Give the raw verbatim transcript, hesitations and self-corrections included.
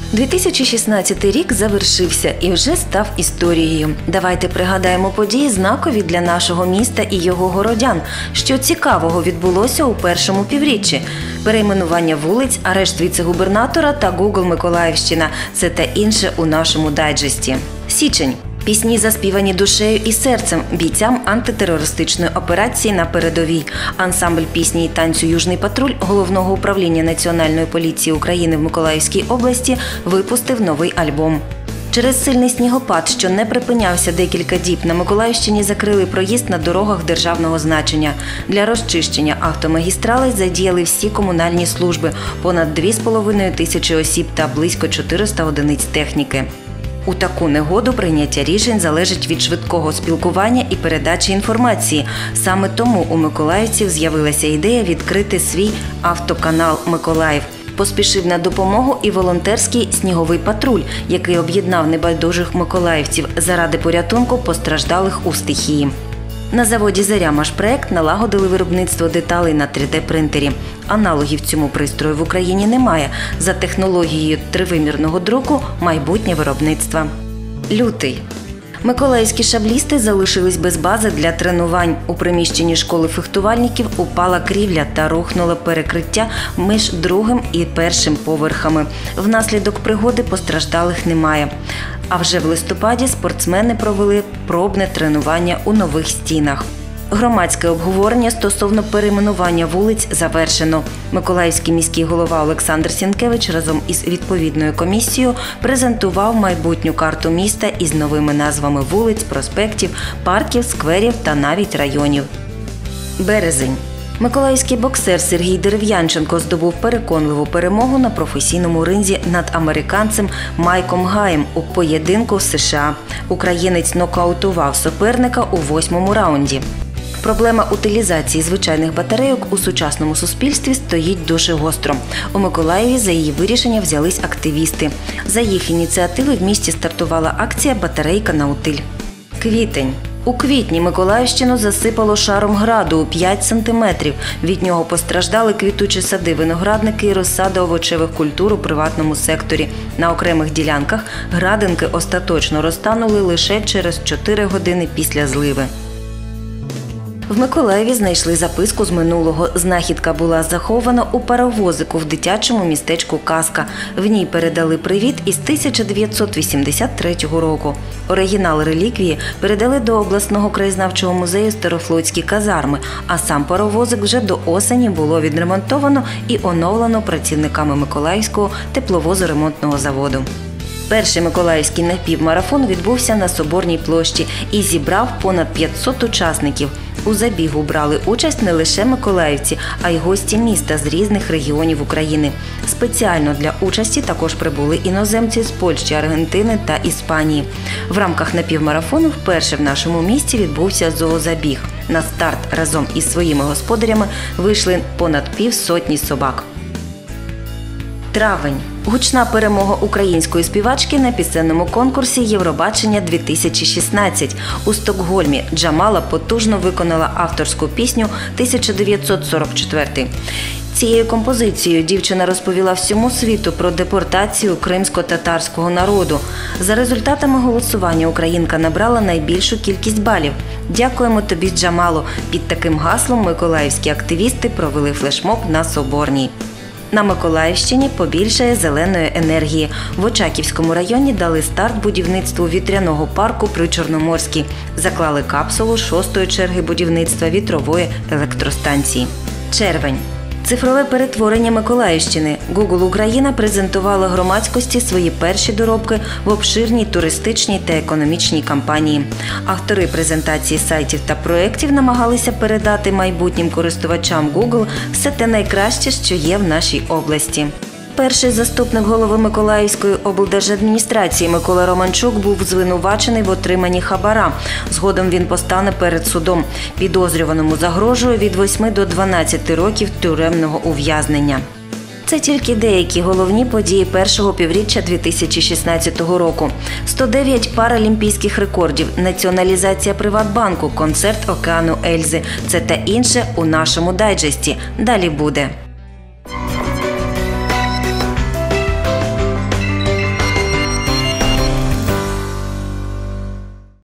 дві тисячі шістнадцятий рік завершився і вже став історією. Давайте пригадаємо події, знакові для нашого міста і його городян. Що цікавого відбулося у першому півріччі? Перейменування вулиць, арешт віце-губернатора та Google Миколаївщина – це та інше у нашому дайджесті. Січень. Пісні, заспівані душею і серцем бійцям антитерористичної операції на передовій. Ансамбль пісні і танцю «Южний патруль» Головного управління Національної поліції України в Миколаївській області випустив новий альбом. Через сильний снігопад, що не припинявся декілька діб, на Миколаївщині закрили проїзд на дорогах державного значення. Для розчищення автомагістралей задіяли всі комунальні служби – понад дві з половиною тисячі осіб та близько чотириста одиниць техніки. У таку негоду прийняття рішень залежить від швидкого спілкування і передачі інформації. Саме тому у миколаївців з'явилася ідея відкрити свій автоканал «Миколаїв». Поспішив на допомогу і волонтерський «Сніговий патруль», який об'єднав небайдужих миколаївців заради порятунку постраждалих у стихії. На заводі «Заря-Машпроект» налагодили виробництво деталей на три де принтері. Аналогів цьому пристрою в Україні немає. За технологією тривимірного друку – майбутнє виробництва. Лютий. Миколаївські шаблісти залишились без бази для тренувань. У приміщенні школи фехтувальників упала крівля та рухнуло перекриття між другим і першим поверхами. Внаслідок пригоди постраждалих немає. А вже в листопаді спортсмени провели пробне тренування у нових стінах. Громадське обговорення стосовно перейменування вулиць завершено. Миколаївський міський голова Олександр Сінкевич разом із відповідною комісією презентував майбутню карту міста із новими назвами вулиць, проспектів, парків, скверів та навіть районів. Березень. Миколаївський боксер Сергій Дерев'янченко здобув переконливу перемогу на професійному ринзі над американцем Майком Гаєм у поєдинку в США. Українець нокаутував суперника у восьмому раунді. Проблема утилізації звичайних батарейок у сучасному суспільстві стоїть дуже гостро. У Миколаєві за її вирішення взялись активісти. За їх ініціативи в місті стартувала акція «Батарейка на утиль». Квітень. У квітні Миколаївщину засипало шаром граду у п'ять сантиметрів. Від нього постраждали квітучі сади, виноградники і розсада овочевих культур у приватному секторі. На окремих ділянках градинки остаточно розтанули лише через чотири години після зливи. В Миколаєві знайшли записку з минулого. Знахідка була захована у паровозику в дитячому містечку Казка. В ній передали привіт із тисяча дев'ятсот вісімдесят третього року. Оригінал реліквії передали до обласного краєзнавчого музею Старофлотські казарми, а сам паровозик вже до осені було відремонтовано і оновлено працівниками Миколаївського тепловозоремонтного заводу. Перший миколаївський напівмарафон відбувся на Соборній площі і зібрав понад п'ятсот учасників. У забігу брали участь не лише миколаївці, а й гості міста з різних регіонів України. Спеціально для участі також прибули іноземці з Польщі, Аргентини та Іспанії. В рамках напівмарафону вперше в нашому місті відбувся зоозабіг. На старт разом із своїми господарями вийшли понад півсотні собак. Травень. Гучна перемога української співачки на пісенному конкурсі «Євробачення дві тисячі шістнадцять». У Стокгольмі Джамала потужно виконала авторську пісню тисяча дев'ятсот сорок четвертий. Цією композицією дівчина розповіла всьому світу про депортацію кримсько-татарського народу. За результатами голосування українка набрала найбільшу кількість балів. «Дякуємо тобі, Джамало!» Під таким гаслом миколаївські активісти провели флешмоб на Соборній. На Миколаївщині побільшає зеленої енергії. В Очаківському районі дали старт будівництву вітряного парку при Чорноморській. Заклали капсулу шостої черги будівництва вітрової електростанції. Червень. Цифрове перетворення Миколаївщини. Google Україна презентувала громадськості свої перші доробки в обширній туристичній та економічній кампанії. Автори презентації сайтів та проєктів намагалися передати майбутнім користувачам Google все те найкраще, що є в нашій області. Перший заступник голови Миколаївської облдержадміністрації Микола Романчук був звинувачений в отриманні хабара. Згодом він постане перед судом. Підозрюваному загрожує від восьми до дванадцяти років тюремного ув'язнення. Це тільки деякі головні події першого півріччя дві тисячі шістнадцятого року. сто дев'ять паралімпійських рекордів, націоналізація Приватбанку, концерт Океану Ельзи – це та інше у нашому дайджесті. Далі буде.